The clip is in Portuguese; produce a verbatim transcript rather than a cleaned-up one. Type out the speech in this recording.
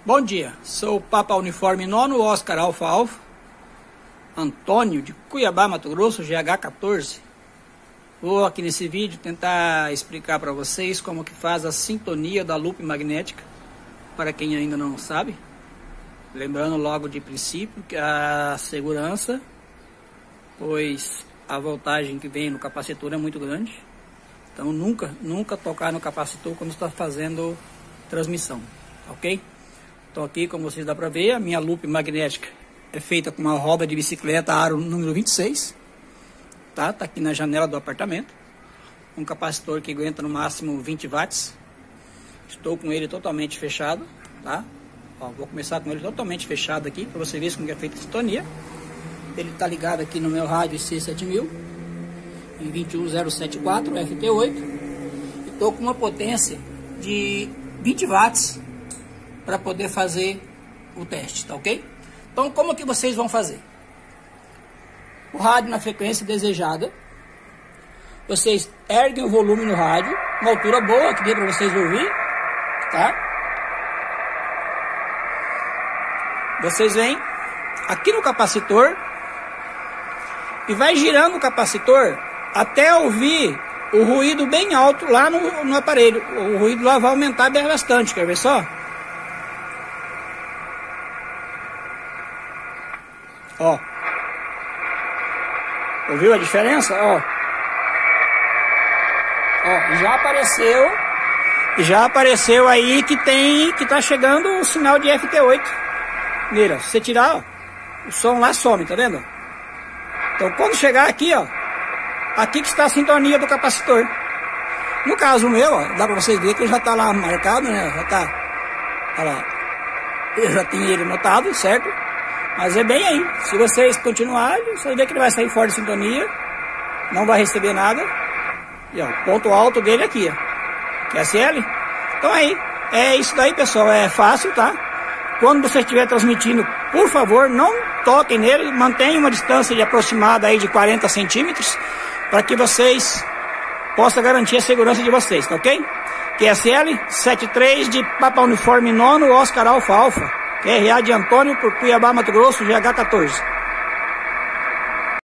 Bom dia, sou o Papa Uniforme nono, Oscar Alfa Alfa, Antônio de Cuiabá, Mato Grosso, G H quatorze. Vou aqui nesse vídeo tentar explicar para vocês como que faz a sintonia da loop magnética, para quem ainda não sabe. Lembrando logo de princípio que a segurança, pois a voltagem que vem no capacitor é muito grande. Então nunca, nunca tocar no capacitor quando está fazendo transmissão, ok? Então aqui, como vocês dá para ver, a minha loop magnética é feita com uma roda de bicicleta aro número vinte e seis. Tá? Tá aqui na janela do apartamento. Um capacitor que aguenta no máximo vinte watts. Estou com ele totalmente fechado, tá? Ó, vou começar com ele totalmente fechado aqui, para você ver como é feita a sintonia. Ele está ligado aqui no meu rádio C sete mil, em vinte e um zero setenta e quatro, F T oito. Estou com uma potência de vinte watts para poder fazer o teste, tá ok? Então, como que vocês vão fazer? O rádio na frequência desejada. Vocês erguem o volume no rádio, uma altura boa, que dê para vocês ouvir, tá? Vocês vêm aqui no capacitor e vai girando o capacitor até ouvir o ruído bem alto lá no, no aparelho. O ruído lá vai aumentar bem bastante, quer ver só? Ó, ouviu a diferença? Ó, ó, já apareceu, já apareceu aí que tem, que tá chegando o sinal de F T oito. Mira, se você tirar, ó, o som lá some, tá vendo? Então quando chegar aqui, ó, aqui que está a sintonia do capacitor. No caso meu, ó, dá pra vocês verem que ele já tá lá marcado, né? Já tá, olha lá, eu já tinha ele notado, certo? Mas é bem aí, se vocês continuarem, você vê que ele vai sair fora de sintonia, não vai receber nada. E ó, o ponto alto dele aqui, ó, Q S L. Então aí, é isso daí, pessoal, é fácil, tá? Quando você estiver transmitindo, por favor, não toquem nele, mantenham uma distância de aproximada aí de quarenta centímetros, para que vocês possam garantir a segurança de vocês, tá ok? Q S L setenta e três de Papa Uniforme nono, Oscar Alfa Alfa. R A de Antônio por Cuiabá, Mato Grosso, G H quatorze.